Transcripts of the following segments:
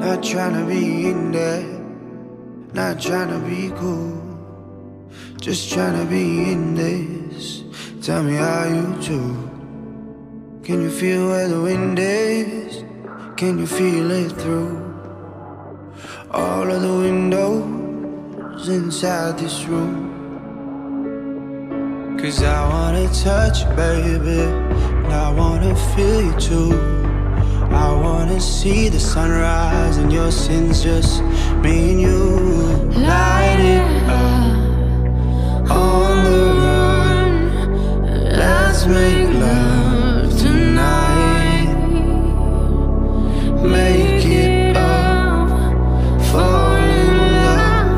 Not tryna be in there, not tryna be cool, just tryna be in this. Tell me how you do. Can you feel where the wind is? Can you feel it through all of the windows inside this room? 'Cause I wanna touch you, baby, and I wanna feel you too. I wanna see the sunrise and your sins, just me and you. Light it up on the run. Let's make love tonight. Make it up, fall in love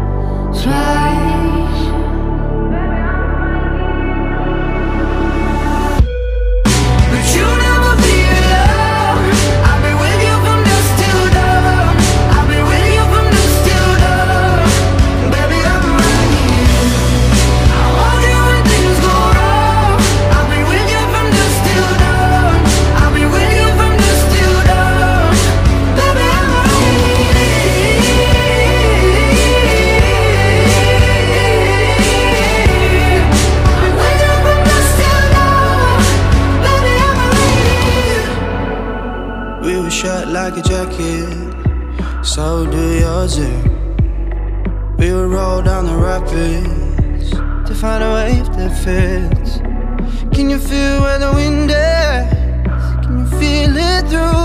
twice. But you never be alone. I've been with you from dusk till dawn. I've been with you from dusk till dawn. Baby, I'm right here. I want you when things go wrong. I've been with you from dusk till dawn. I've been with you from dusk till dawn. Baby, I'm right here. I'm with you from dusk till dawn. Baby, I'm right here. We were shut like a jacket, so do yours. We would roll down the rapids to find a wave that fits. Can you feel where the wind is? Can you feel it through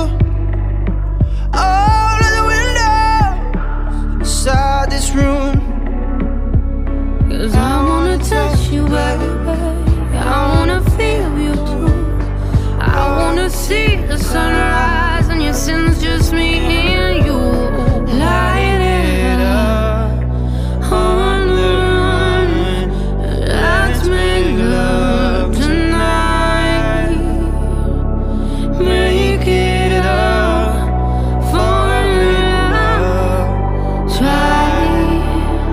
all of the windows inside this room? 'Cause I wanna touch you, baby. I wanna feel you too. I wanna see the sunrise and your sins, just me and you. Light it up on the run. Let's make love tonight. Make it up, fall in love twice.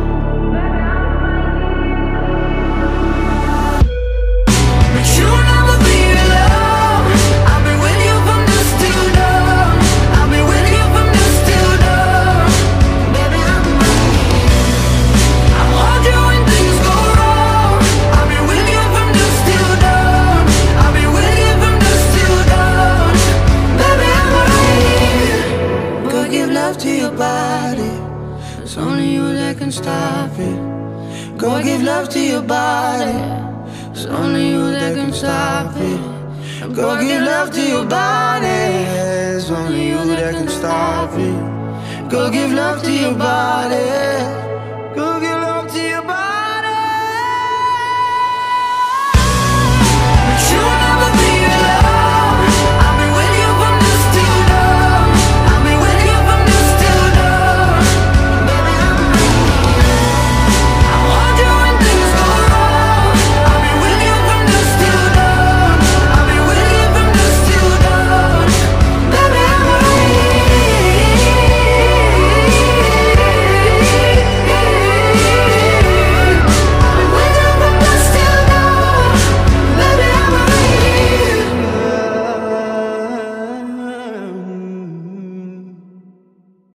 But you'll never be alone. I've been with you from dusk till dawn. I've been with you from dusk till dawn. Baby, I'm right here. I want you when things go wrong. I've been with you from dusk till dawn. I've been with you from dusk till dawn. Baby, I'm right here. Go give love to your body. It's only you that can stop it. Go give love to your body. It's only you that can stop it. Go give love to your body. It's only you that can stop it. Go give love to your body.